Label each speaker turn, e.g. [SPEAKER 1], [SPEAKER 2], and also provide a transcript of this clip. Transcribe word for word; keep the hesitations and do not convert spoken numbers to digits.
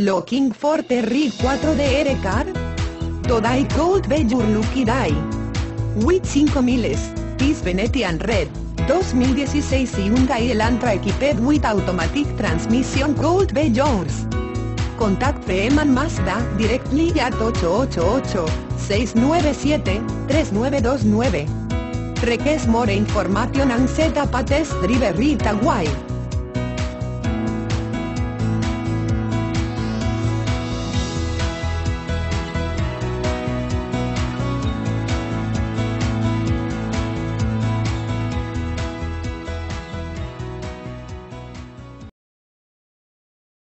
[SPEAKER 1] Looking for Terry cuatro D R car? Today could be your lucky day. With cinco miles, is Venetian Red, dos mil dieciséis Hyundai Elantra equipped with automatic transmission could be yours. Contact Freeman Mazda directly at ocho ocho ocho, seis nueve siete, tres nueve dos nueve. Request more information and set up a test drive right away.